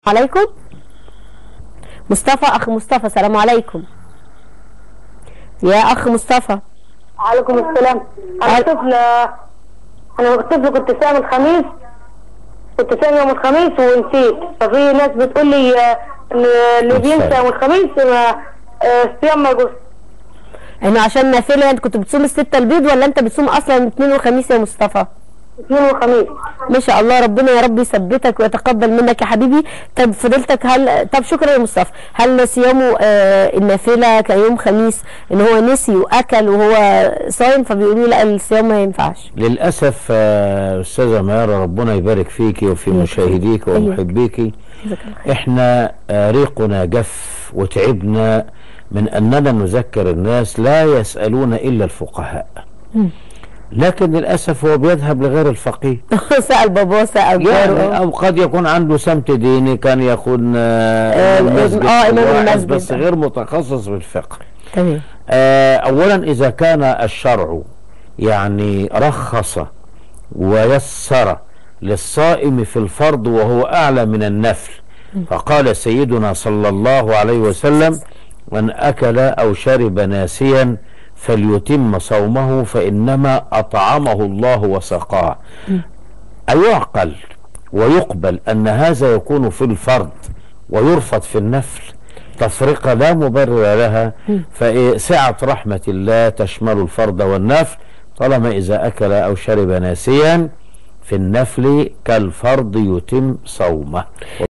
عليكم. مصطفى، اخ مصطفى، السلام عليكم يا اخ مصطفى. عليكم السلام. انا طفل كنت صايم الخميس، كنت صايم يوم الخميس ونسيت. ففي ناس بتقول لي ان اللي بينسى يوم الخميس الصيام ما يجوز. انه عشان نافله. انت كنت بتصوم الستة البيض ولا انت بتصوم اصلا الاثنين والخميس يا مصطفى؟ اثنين وخميس. ما شاء الله، ربنا يا رب يثبتك ويتقبل منك يا حبيبي. طب فضيلتك طب شكرا يا مصطفى. هل صيامه النافله كيوم خميس ان هو نسي واكل وهو صايم فبيقولوا لا الصيام ما ينفعش؟ للاسف استاذه ميارة، ربنا يبارك فيكي وفي مشاهديك ومحبيكي. احنا ريقنا جف وتعبنا من اننا نذكر الناس لا يسالون الا الفقهاء. لكن للاسف هو بيذهب لغير الفقيه. سأل باباه، سأل يعني او قد يكون عنده سمت ديني، كان يكون امام المسجد بس غير متخصص بالفقه. تمام. اولا اذا كان الشرع يعني رخص ويسر للصائم في الفرض وهو اعلى من النفل، فقال سيدنا صلى الله عليه وسلم: من اكل او شرب ناسيا فليتم صومه فإنما أطعمه الله وسقاه. أيعقل ويقبل أن هذا يكون في الفرض ويرفض في النفل؟ تفرقة لا مبرر لها. فسعة رحمة الله تشمل الفرض والنفل، طالما إذا أكل أو شرب ناسيا في النفل كالفرض يتم صومه.